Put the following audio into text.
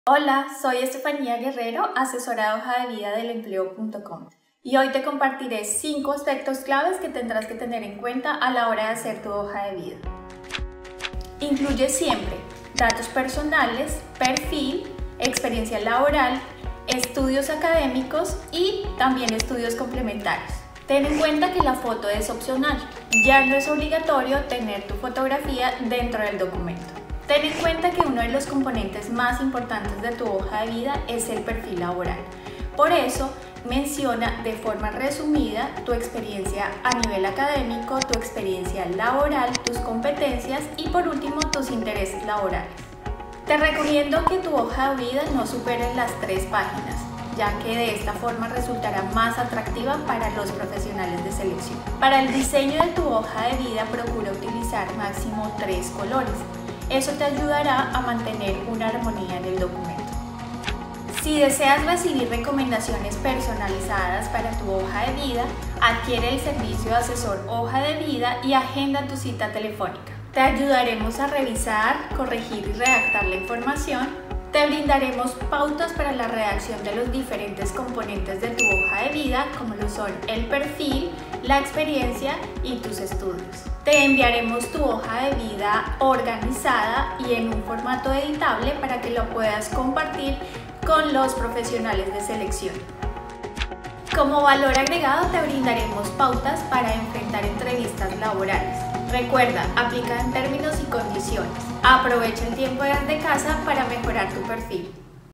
Hola, soy Estefanía Guerrero, asesora de hoja de vida del empleo.com y hoy te compartiré 5 aspectos claves que tendrás que tener en cuenta a la hora de hacer tu hoja de vida. Incluye siempre datos personales, perfil, experiencia laboral, estudios académicos y también estudios complementarios. Ten en cuenta que la foto es opcional, ya no es obligatorio tener tu fotografía dentro del documento. Ten en cuenta que uno de los componentes más importantes de tu hoja de vida es el perfil laboral. Por eso, menciona de forma resumida tu experiencia a nivel académico, tu experiencia laboral, tus competencias y por último tus intereses laborales. Te recomiendo que tu hoja de vida no supere las 3 páginas, ya que de esta forma resultará más atractiva para los profesionales de selección. Para el diseño de tu hoja de vida procura utilizar máximo 3 colores. Eso te ayudará a mantener una armonía en el documento. Si deseas recibir recomendaciones personalizadas para tu hoja de vida, adquiere el servicio de asesor hoja de vida y agenda tu cita telefónica. Te ayudaremos a revisar, corregir y redactar la información. Te brindaremos pautas para la redacción de los diferentes componentes de tu hoja de vida, como lo son el perfil, la experiencia y tus estudios. Te enviaremos tu hoja de vida organizada y en un formato editable para que lo puedas compartir con los profesionales de selección. Como valor agregado te brindaremos pautas para enfrentar entrevistas laborales. Recuerda, aplica en términos y condiciones. Aprovecha el tiempo desde casa para mejorar tu perfil.